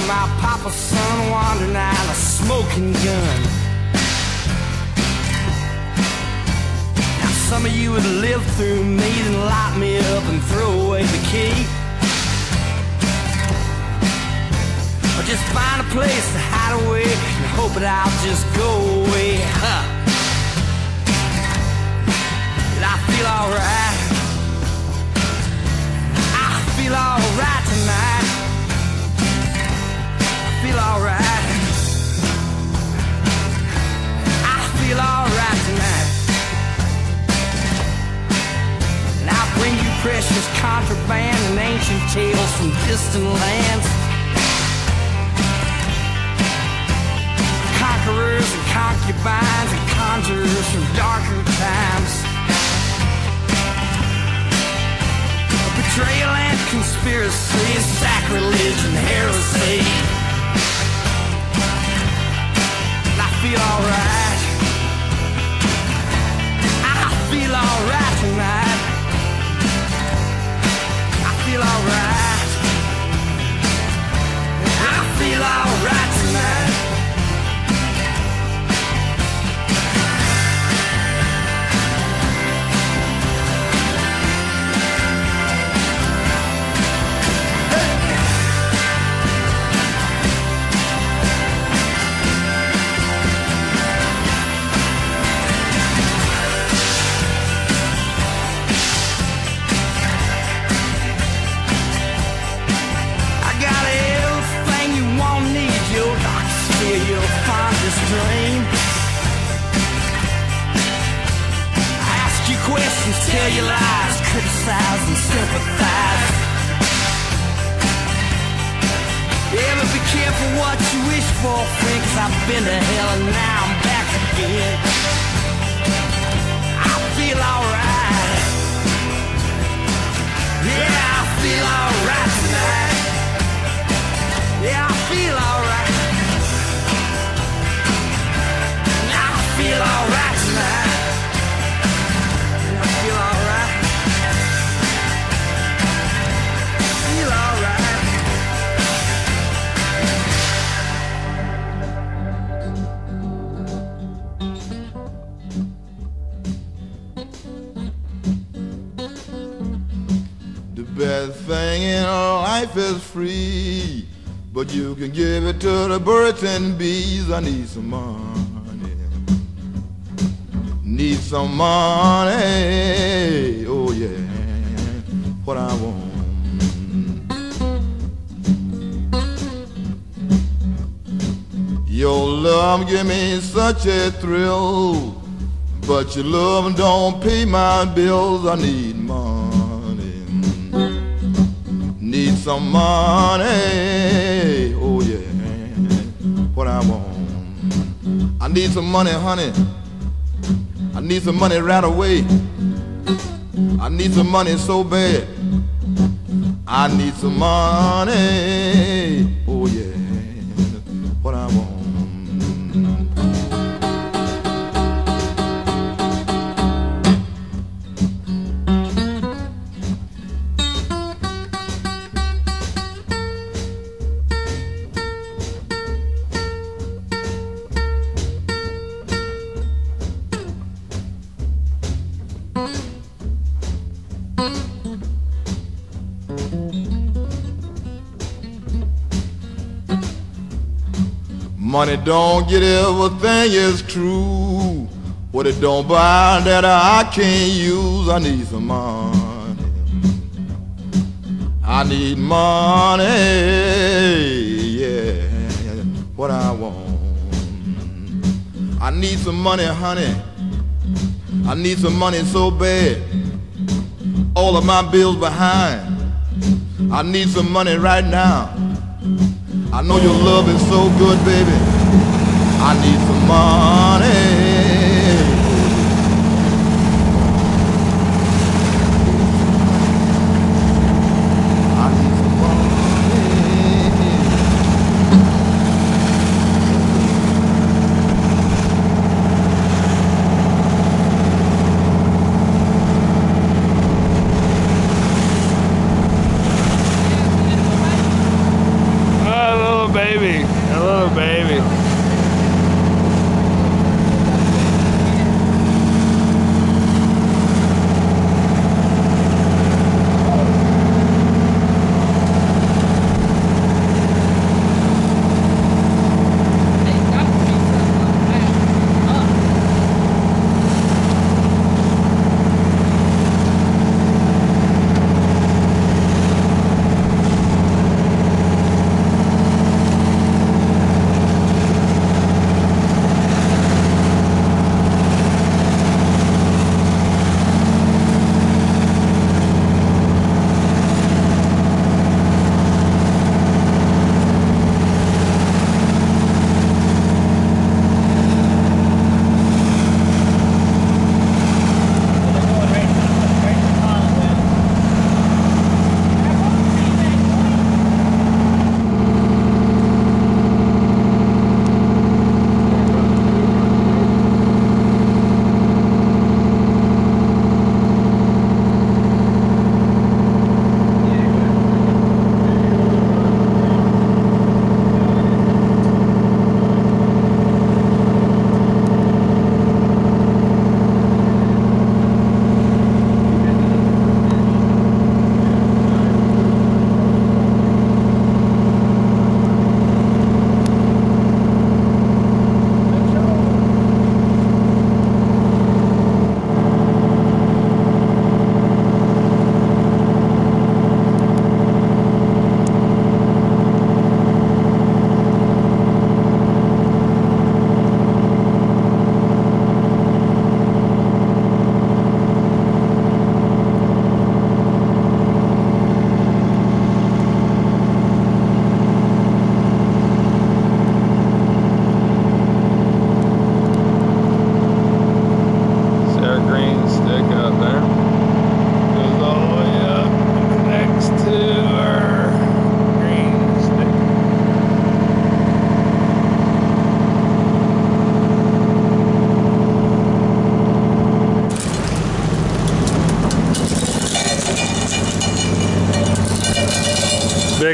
my papa's son wandering out a smoking gun. Now some of you would live through me and lock me up and throw away the key, or just find a place to hide away and hope that I'll just go away. And I feel alright. I feel alright tonight. I feel alright. I feel alright tonight. And I bring you precious contraband and ancient tales from distant lands, conquerors and concubines and conjurers from darker times, betrayal and conspiracy, sacrilege and heresy. And I feel alright. I feel alright tonight. I feel alright. I feel alright tonight. Dream. I ask you questions, tell you lies, criticize and sympathize. Yeah, but be careful what you wish for, friend, 'cause I've been to hell and now I'm back again. I feel alright. Yeah, I feel alright tonight. Yeah, I feel alright. I feel alright tonight. I feel alright. Feel alright. The best thing in life is free, but you can give it to the birds and bees. I need some money. Need some money, oh yeah, what I want. Your love give me such a thrill, but your love don't pay my bills. I need money, need some money, oh yeah, what I want. I need some money, honey. I need some money right away. I need some money so bad. I need some money. Oh yeah, what I want. Money don't get everything is true. What it don't buy that I can't use. I need some money. I need money, yeah, what I want. I need some money, honey. I need some money so bad. All of my bills behind. I need some money right now. I know your love is so good, baby. I need some money.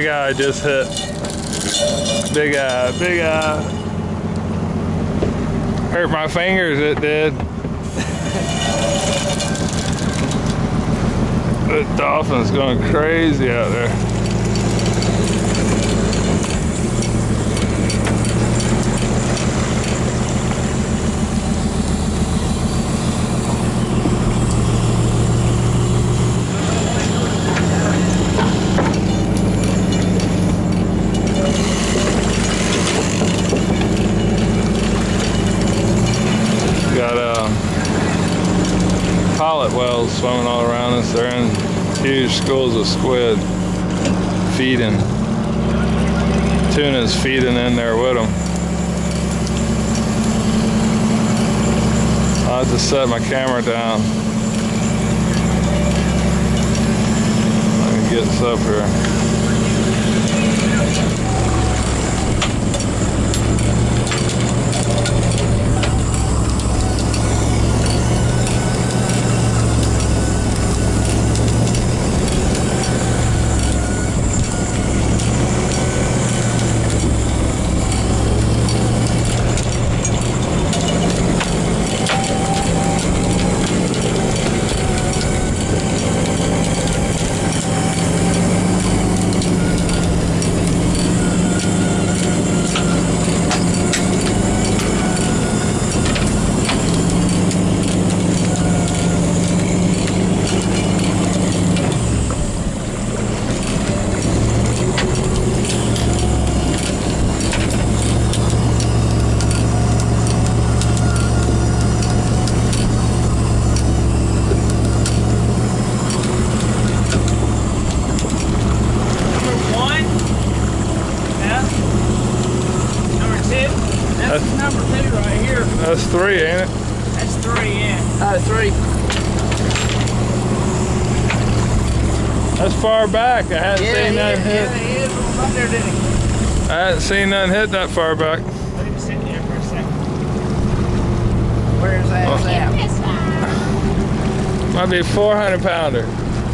Big eye just hit. Big eye, big eye. Hurt my fingers, it did. The dolphin's going crazy out there. Pilot whales swimming all around us. They're in huge schools of squid feeding. Tuna's feeding in there with them. I'll have to set my camera down. Let me get this up here. That's 3, ain't it? That's 3, yeah. 3. That's far back. I hadn't seen nothing hit. Yeah, he is right there, didn't he? I hadn't seen nothing hit that far back. Let him sit there for a second. Where's that at? Might be a 400-pounder.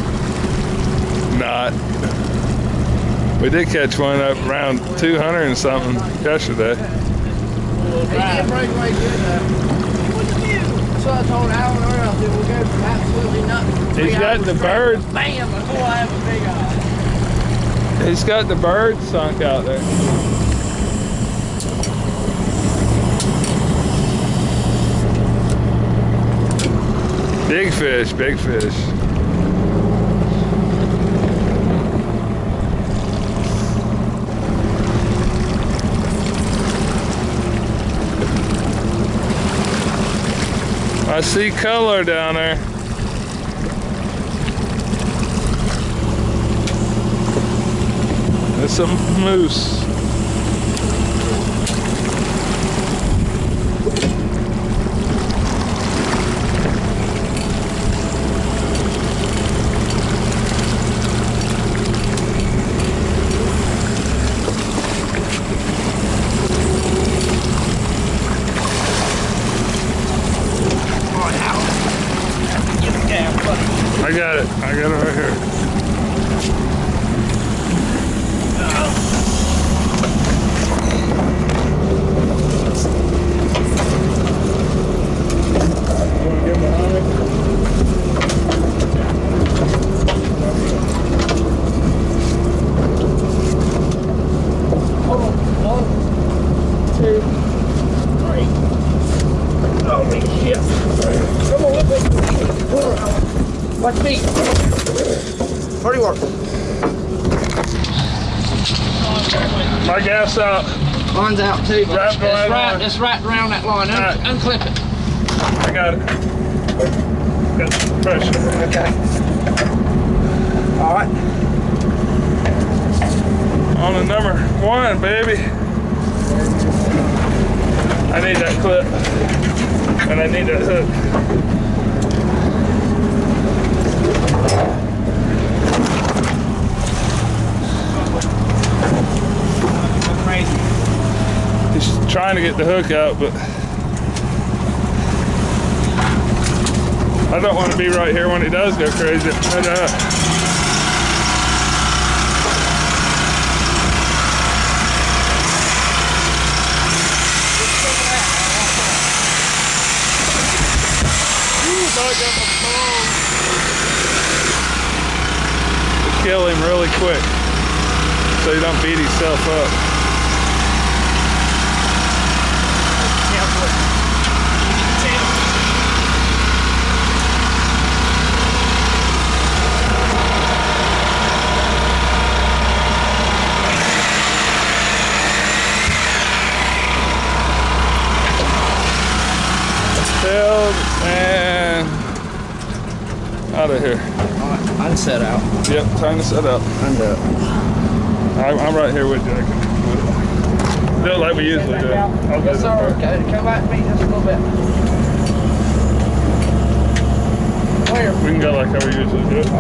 Not. We did catch one up around 200 and something yesterday. He did break away good though. So I told Alan earlier that we'll go from absolutely nothing. He's got the bird. Bam! Before I have a big eye. He's got the bird sunk out there. Big fish, big fish. I see color down there. There's some moose. I got it right here. You want to get behind me? Hold on. 1, 2, 3. Holy shit. Come on, let me. Watch me. Pretty work. My gas out. Line's out too. It's right around that line. Right. Unclip it. I got it. Got some pressure. Okay. All right. On the number 1, baby. I need that clip. And I need that hook. He's trying to get the hook out, but I don't want to be right here when he does go crazy. kill him really quick so he don't beat himself up. Filled and out of here. Alright, I can set out. Yep, time to set up. I'm right here with you. I can do it like we usually do. I'll Yes, sir. Okay, come back to me just a little bit. Where? We can go like how we usually do it.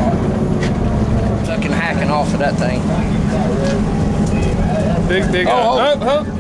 Fucking hacking off of that thing. Dig, Oh, up.